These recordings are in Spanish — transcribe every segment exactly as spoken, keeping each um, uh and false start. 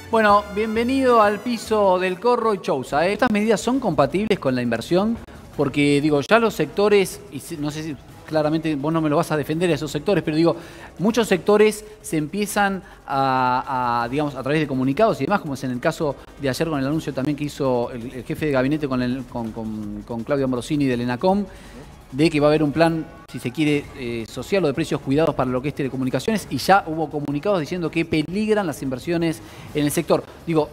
Bueno, bienvenido al piso del Corro y Chousa. ¿eh? ¿Estas medidas son compatibles con la inversión? Porque, digo, ya los sectores, y no sé si claramente vos no me lo vas a defender a esos sectores, pero digo, muchos sectores se empiezan a, a, digamos, a través de comunicados y demás, como es en el caso de ayer con el anuncio también que hizo el, el jefe de gabinete con, el, con, con, con Claudio Ambrosini del ENACOM, de que va a haber un plan, si se quiere, eh, social o de precios cuidados para lo que es telecomunicaciones, y ya hubo comunicados diciendo que peligran las inversiones en el sector. Digo,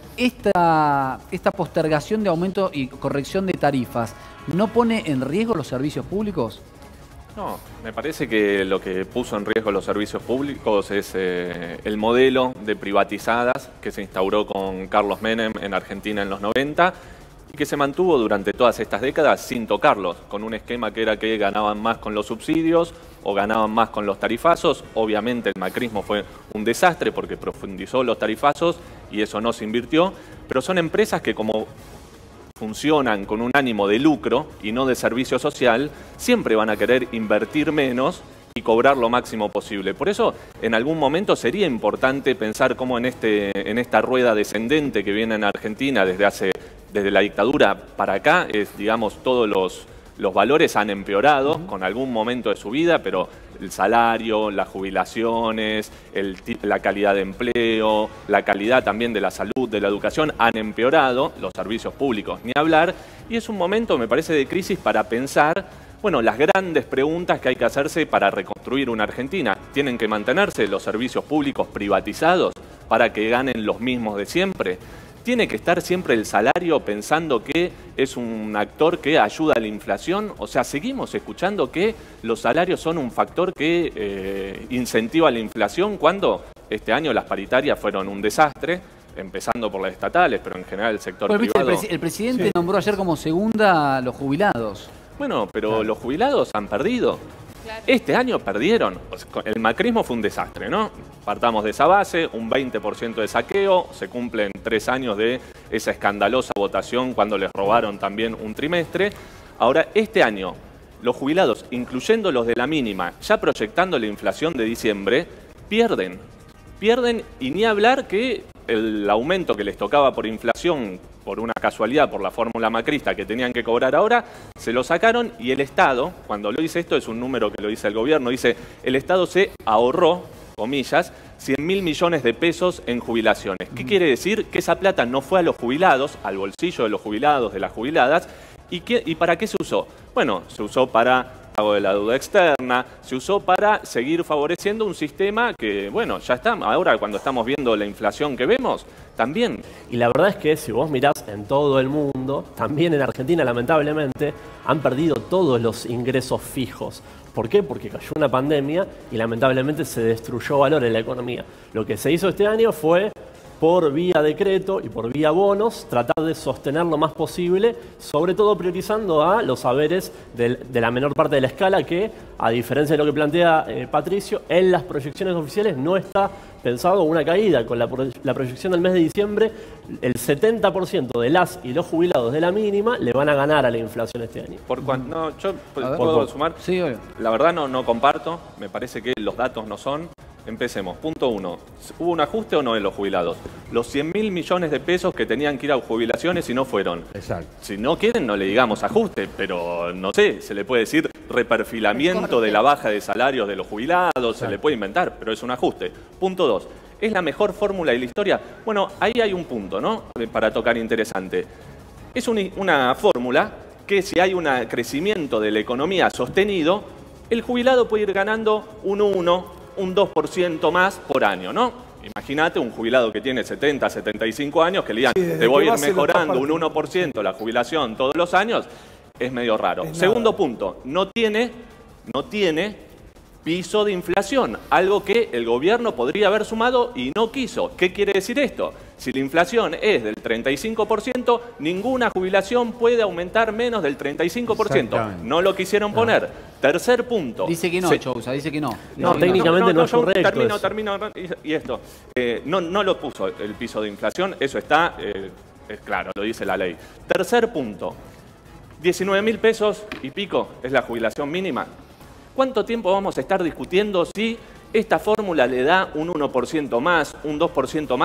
esta, esta postergación de aumento y corrección de tarifas, ¿no pone en riesgo los servicios públicos? No, me parece que lo que puso en riesgo los servicios públicos es eh, el modelo de privatizadas que se instauró con Carlos Menem en Argentina en los noventa, y que se mantuvo durante todas estas décadas sin tocarlos, con un esquema que era que ganaban más con los subsidios o ganaban más con los tarifazos. Obviamente el macrismo fue un desastre porque profundizó los tarifazos y eso no se invirtió, pero son empresas que como funcionan con un ánimo de lucro y no de servicio social, siempre van a querer invertir menos y cobrar lo máximo posible. Por eso, en algún momento sería importante pensar cómo en, este, en esta rueda descendente que viene en Argentina desde hace desde la dictadura para acá, es, digamos, todos los, los valores han empeorado uh-huh. con algún momento de su vida, pero el salario, las jubilaciones, el, la calidad de empleo, la calidad también de la salud, de la educación, han empeorado, los servicios públicos ni hablar, y es un momento, me parece, de crisis para pensar, bueno, las grandes preguntas que hay que hacerse para reconstruir una Argentina. ¿Tienen que mantenerse los servicios públicos privatizados para que ganen los mismos de siempre? ¿Tiene que estar siempre el salario pensando que es un actor que ayuda a la inflación? O sea, seguimos escuchando que los salarios son un factor que eh, incentiva la inflación cuando este año las paritarias fueron un desastre, empezando por las estatales, pero en general el sector pues, privado... ¿viste? El, el presidente sí. nombró ayer como segunda a los jubilados. Bueno, pero claro. los jubilados han perdido. Claro. Este año perdieron. El macrismo fue un desastre, ¿no? Partamos de esa base, un veinte por ciento de saqueo, se cumplen tres años de esa escandalosa votación cuando les robaron también un trimestre. Ahora, este año, los jubilados, incluyendo los de la mínima, ya proyectando la inflación de diciembre, pierden. Pierden y ni hablar que el aumento que les tocaba por inflación, por una casualidad, por la fórmula macrista que tenían que cobrar ahora, se lo sacaron y el Estado, cuando lo dice esto, es un número que lo dice el gobierno, dice, el Estado se ahorró, comillas, cien mil millones de pesos en jubilaciones. ¿Qué quiere decir? Que esa plata no fue a los jubilados, al bolsillo de los jubilados, de las jubiladas. ¿Y, qué, y para qué se usó? Bueno, se usó para pago de la deuda externa, se usó para seguir favoreciendo un sistema que, bueno, ya está. Ahora cuando estamos viendo la inflación que vemos, también. Y la verdad es que si vos mirás en todo el mundo, también en Argentina lamentablemente, han perdido todos los ingresos fijos. ¿Por qué? Porque cayó una pandemia y lamentablemente se destruyó valor en la economía. Lo que se hizo este año fue, por vía decreto y por vía bonos, tratar de sostener lo más posible, sobre todo priorizando a los saberes de, de la menor parte de la escala que, a diferencia de lo que plantea eh, Patricio, en las proyecciones oficiales no está pensado una caída. Con la, la proyección del mes de diciembre, el setenta por ciento de las y los jubilados de la mínima le van a ganar a la inflación este año. Por cuanto, no, yo ver, puedo por, sumar. Sí, obvio. La verdad no, no comparto, me parece que los datos no son. Empecemos. Punto uno. ¿Hubo un ajuste o no en los jubilados? Los cien mil millones de pesos que tenían que ir a jubilaciones y no fueron. Exacto. Si no quieren, no le digamos ajuste, pero no sé, se le puede decir reperfilamiento de la baja de salarios de los jubilados, Exacto. se le puede inventar, pero es un ajuste. Punto dos. ¿Es la mejor fórmula de la historia? Bueno, ahí hay un punto, ¿no? Para tocar interesante. Es un, una fórmula que si hay un crecimiento de la economía sostenido, el jubilado puede ir ganando un uno, un dos por ciento más por año, ¿no? Imagínate un jubilado que tiene setenta, setenta y cinco años que le digan, sí, te voy a ir mejorando un uno por ciento la jubilación todos los años, es medio raro. Es Segundo nada. punto, no tiene, no tiene piso de inflación, algo que el gobierno podría haber sumado y no quiso. ¿Qué quiere decir esto? Si la inflación es del treinta y cinco por ciento, ninguna jubilación puede aumentar menos del treinta y cinco por ciento. No lo quisieron poner. No. Tercer punto. Dice que no, Se... Chousa, dice que no. No, no técnicamente no, no, no es correcto. Termino, eso. termino, y esto. Eh, no, no lo puso el piso de inflación, eso está, eh, es claro, lo dice la ley. Tercer punto. diecinueve mil pesos y pico es la jubilación mínima. ¿Cuánto tiempo vamos a estar discutiendo si esta fórmula le da un uno por ciento más, un dos por ciento más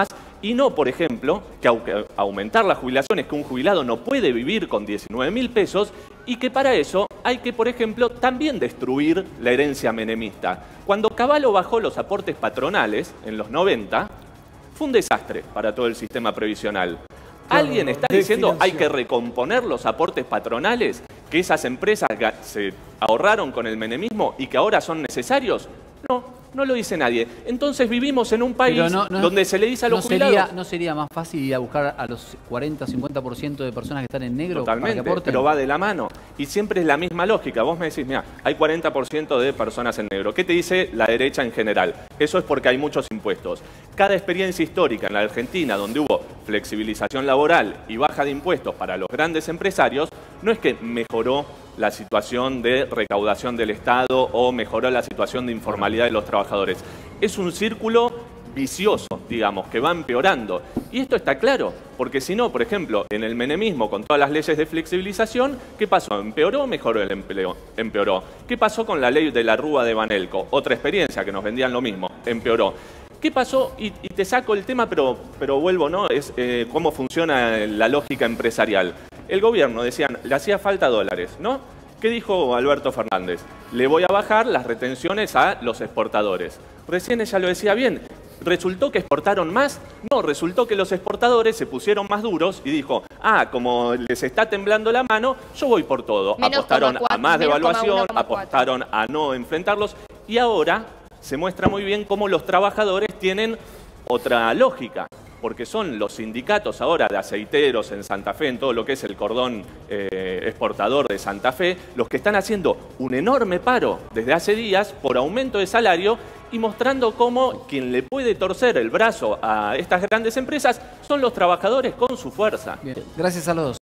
Y no, por ejemplo, que aumentar las jubilaciones, que un jubilado no puede vivir con diecinueve mil pesos y que para eso hay que, por ejemplo, también destruir la herencia menemista. Cuando Cavallo bajó los aportes patronales en los noventa, fue un desastre para todo el sistema previsional. ¿Alguien está diciendo hay que recomponer los aportes patronales que esas empresas se ahorraron con el menemismo y que ahora son necesarios? No. No lo dice nadie. Entonces vivimos en un país no, no, donde se le dice a los no jubilados... Sería, ¿No sería más fácil ir a buscar a los cuarenta, cincuenta por ciento de personas que están en negro? Totalmente, para que aporten? Pero va de la mano. Y siempre es la misma lógica. Vos me decís, mira, hay cuarenta por ciento de personas en negro. ¿Qué te dice la derecha en general? Eso es porque hay muchos impuestos. Cada experiencia histórica en la Argentina donde hubo flexibilización laboral y baja de impuestos para los grandes empresarios, no es que mejoró la situación de recaudación del Estado o mejoró la situación de informalidad de los trabajadores. Es un círculo vicioso, digamos, que va empeorando. Y esto está claro, porque si no, por ejemplo, en el menemismo, con todas las leyes de flexibilización, ¿qué pasó? ¿Empeoró o mejoró el empleo? Empeoró. ¿Qué pasó con la ley de la Rúa de Banelco? Otra experiencia que nos vendían lo mismo, empeoró. ¿Qué pasó? Y, y te saco el tema, pero, pero vuelvo, ¿no? Es eh, cómo funciona la lógica empresarial. El gobierno, decían, le hacía falta dólares, ¿no? ¿Qué dijo Alberto Fernández? Le voy a bajar las retenciones a los exportadores. Recién ella lo decía bien. ¿Resultó que exportaron más? No, resultó que los exportadores se pusieron más duros y dijo, ah, como les está temblando la mano, yo voy por todo. Menos apostaron cuatro, a más devaluación, apostaron a no enfrentarlos y ahora se muestra muy bien cómo los trabajadores tienen otra lógica, porque son los sindicatos ahora de aceiteros en Santa Fe, en todo lo que es el cordón eh, exportador de Santa Fe, los que están haciendo un enorme paro desde hace días por aumento de salario y mostrando cómo quien le puede torcer el brazo a estas grandes empresas son los trabajadores con su fuerza. Bien, gracias a los dos.